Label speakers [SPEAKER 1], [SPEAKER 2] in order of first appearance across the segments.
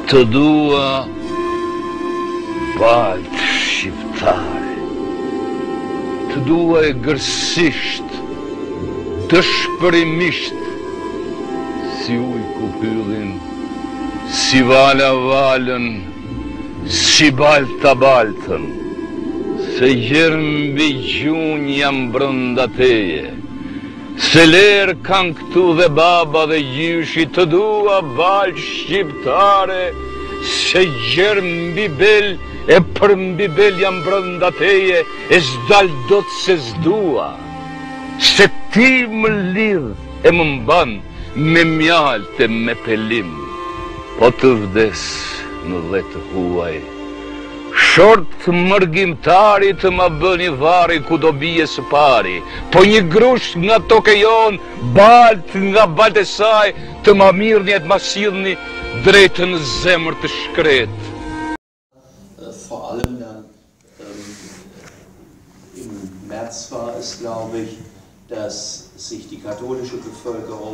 [SPEAKER 1] Tadua balt shqiptare, Tadua e gërsisht, dëshpërimisht, si uj ku hyllin, si vala valën, si balta baltën, se gjermbi gjun jam brënda teje, se lerë kanë këtu dhe baba dhe gjyshi, të dua balë shqiptare, se gjermbi bel e përmbi bel jam brënda teje, e s'dal do të se s'dua, se ti më lidh e më mban me mjalte me pelim, po të vdes në dhe të huaj. Short mërgjimtari të ma bëni vari ku do bije së pari, po një grush nga toke jon, balt nga balt e saj, të ma mirë një të ma silni drejtën zemër të shkret.
[SPEAKER 2] Vor allem dann im März war es, glaube ich, dass sich die katholische Bevölkerung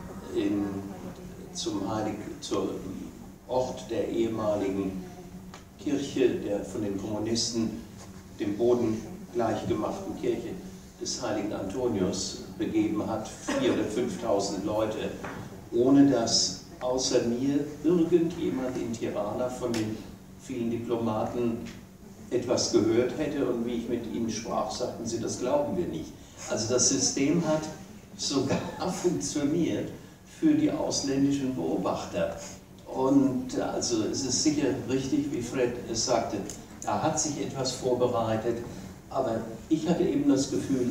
[SPEAKER 2] zum Ort der ehemaligen Kirche, der von den Kommunisten dem Boden gleichgemachten Kirche des heiligen Antonius begeben hat, 4.000 oder 5.000 Leute, ohne dass außer mir irgendjemand in Tirana von den vielen Diplomaten etwas gehört hätte, und wie ich mit ihnen sprach, sagten sie, das glauben wir nicht. Also das System hat sogar funktioniert für die ausländischen Beobachter. Und also es ist sicher richtig, wie Fred es sagte, da hat sich etwas vorbereitet, aber ich hatte eben das Gefühl,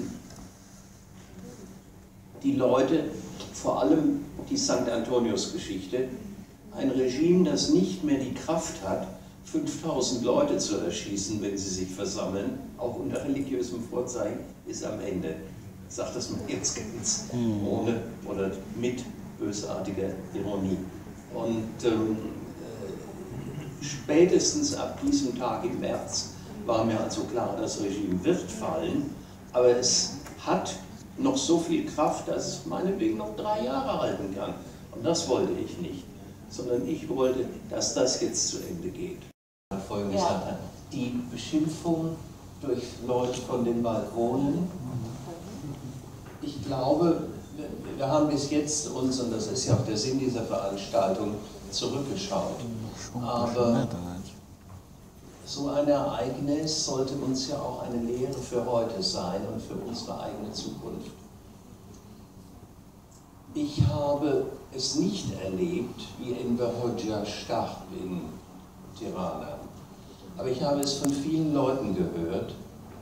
[SPEAKER 2] die Leute, vor allem die St. Antonius-Geschichte, ein Regime, das nicht mehr die Kraft hat, 5.000 Leute zu erschießen, wenn sie sich versammeln, auch unter religiösem Vorzeichen, ist am Ende. Ich sage das mal jetzt ganz ohne oder mit bösartiger Ironie. Und spätestens ab diesem Tag im März war mir also klar, das Regime wird fallen, aber es hat noch so viel Kraft, dass es meinetwegen noch 3 Jahre halten kann. Und das wollte ich nicht, sondern ich wollte, dass das jetzt zu Ende geht. Folgendes hat die Beschimpfung durch Leute von den Balkonen. Ich glaube, wir haben bis jetzt uns, und das ist ja auch der Sinn dieser Veranstaltung, zurückgeschaut. Aber so ein Ereignis sollte uns ja auch eine Lehre für heute sein und für unsere eigene Zukunft. Ich habe es nicht erlebt, wie Enver Hoxha starb in Tirana. Aber ich habe es von vielen Leuten gehört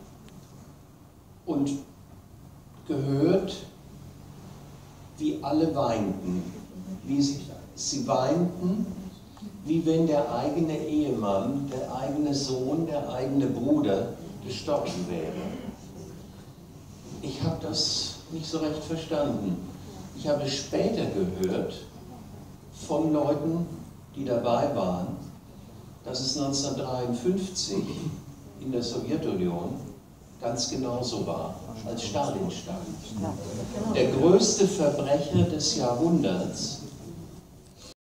[SPEAKER 2] und gehört, wie alle weinten, wie sie weinten, wie wenn der eigene Ehemann, der eigene Sohn, der eigene Bruder gestorben wäre. Ich habe das nicht so recht verstanden. Ich habe später gehört von Leuten, die dabei waren, dass es 1953 in der Sowjetunion ganz genauso war, als Stalin starb. Der größte Verbrecher des Jahrhunderts